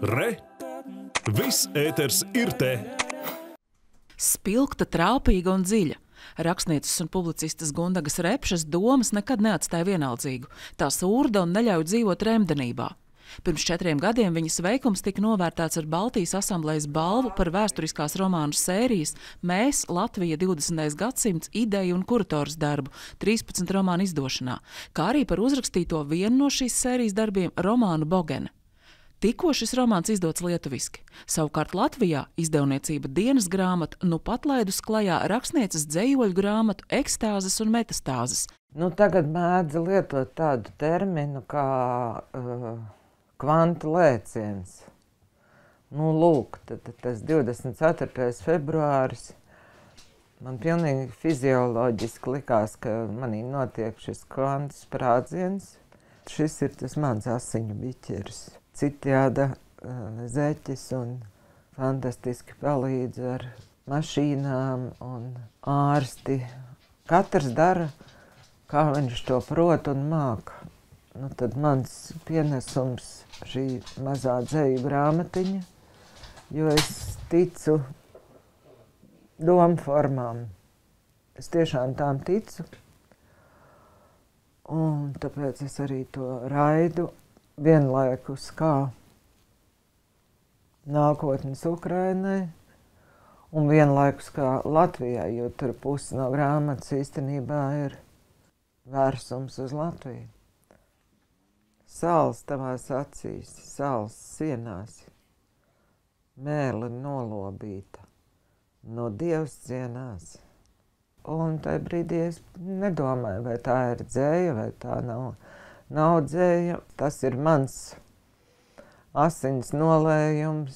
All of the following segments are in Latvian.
Re! Viss ēters ir te! Spilgta, trāpīga un dziļa. Rakstnieces un publicistes Gundagas Repšas domas nekad neatstāja vienaldzīgu. Tās urda un neļauj dzīvot remdenībā. Pirms 4 gadiem viņas veikums tika novērtēts ar Baltijas asamblejas balvu par vēsturiskās romānu sērijas Mēs, Latvija 20. gadsimts ideju un kurators darbu 13 romānu izdošanā, kā arī par uzrakstīto vienu no šīs sērijas darbiem romānu Bogene. Tikko šis romāns izdots lietuviski. Savukārt Latvijā izdevniecība Dienas grāmata nu pat laidus klajā rakstnieces dzejoļu grāmatu Ekstāzes un metastāzes. Tagad mēdz lietot tādu terminu kā kvantu lēciens. Lūk, tas 24. februāris man pilnīgi fizioloģiski likās, ka manī notiek šis kvantu sprādziens. Šis ir tas mans asiņu biķeris. Citjāda zeķis un fantastiski palīdz ar mašīnām un ārsti. Katrs dara, kā viņš to prot un māk. Tad mans pienesums šī mazā dzeju grāmatiņa, jo es ticu domu formām. Es tiešām tām ticu. Un tāpēc es arī to raidu vienlaikus kā nākotnes Ukrainai un vienlaikus kā Latvijai, jo tur pusi no grāmatas īstenībā ir vērsums uz Latviju. Sāls tavās acīs, sāls sienās, mēle nolobīta, no Dievs cienās. Un tajā brīdī es nedomāju, vai tā ir dzēja, vai tā nav dzēja. Tas ir mans asins nolējums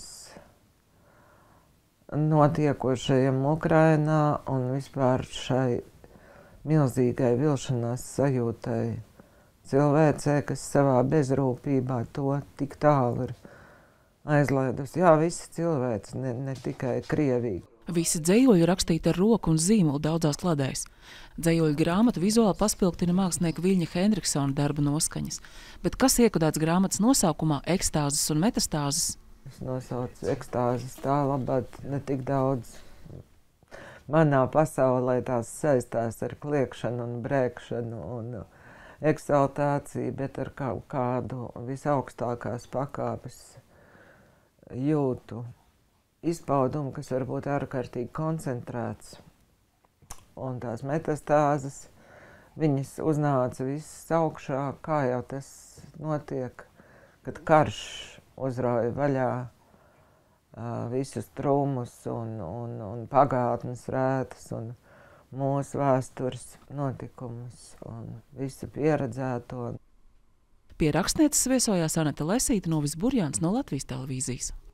notiekošajam Ukrainā un vispār šai milzīgai vilšanās sajūtai cilvēcei, kas savā bezrūpībā to tik tālu ir aizlaidusi. Jā, visi cilvēci, ne tikai Krievija. Visi dzejoļi rakstīti ar roku un zīmolu daudzās kladēs. Dzejoļu grāmatu vizuāli paspilgtina mākslinieka Viļņa Hendriksona darba noskaņas. Bet kas iekodēts grāmatas nosaukumā Ekstāzes un metastāzes? Es nosaucu ekstāzes tā labāk ne tik daudz. Manā pasaulē tās saistās ar kliekšanu un brēkšanu un eksaltāciju, bet ar kādu visaugstākās pakāpes jūtu izpaudumu, kas var būt ārkārtīgi koncentrēts. Un tās metastāzes, viņas uznāca visas augšā, kā jau tas notiek, kad karš uzrauja vaļā visus trūmus un pagātnes rētas un mūsu vēstures notikumus un visu pieredzēto. Pie rakstnieces viesojās Aneta Lesīte, Novis Burjāns no Latvijas televīzijas.